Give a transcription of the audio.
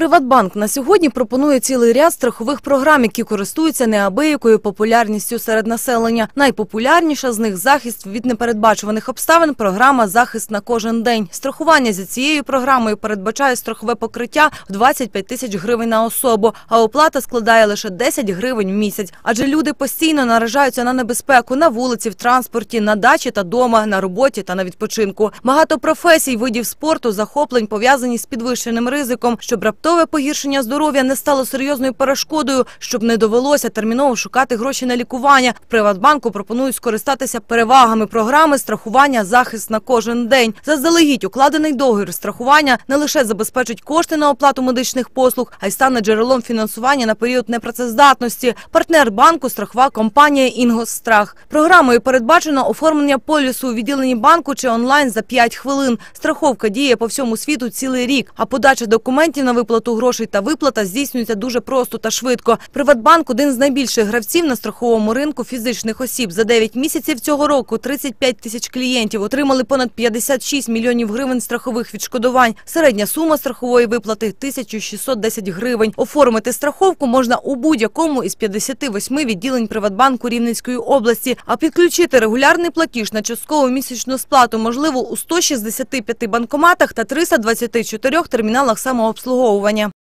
Приватбанк на сьогодні пропонує цілий ряд страхових програм, які користуються неабиякою популярністю серед населення. Найпопулярніша з них – захист від непередбачуваних обставин – програма «Захист на кожен день». Страхування за цією програмою передбачає страхове покриття в 25 тисяч гривень на особу, а оплата складає лише 10 гривень в місяць. Адже люди постійно наражаються на небезпеку на вулиці, в транспорті, на дачі та дома, на роботі та на відпочинку. Багато професій, видів спорту, захоплень пов'язані з підвищеним ризиком, щоб раптове погіршення здоров'я не стало серйозною перешкодою, щоб не довелося терміново шукати гроші на лікування. В Приватбанку пропонують скористатися перевагами програми страхування «Захист на кожен день». Заздалегідь укладений договір страхування не лише забезпечить кошти на оплату медичних послуг, а й стане джерелом фінансування на період непрацездатності. Партнер банку – страхова компанія «Інгосстрах». Програмою передбачено оформлення полісу у відділенні банку чи онлайн за 5 хвилин. Страховка діє по всьому світу цілий рік, а подача документів на виплату грошей та виплата здійснюється дуже просто та швидко. Приватбанк – один з найбільших гравців на страховому ринку фізичних осіб. За 9 місяців цього року 35 тисяч клієнтів отримали понад 56 мільйонів гривень страхових відшкодувань. Середня сума страхової виплати – 1610 гривень. Оформити страховку можна у будь-якому із 58 відділень Приватбанку Рівненської області, а підключити регулярний платіж на часткову місячну сплату можливо у 165 банкоматах та 324 терміналах самообслуговування.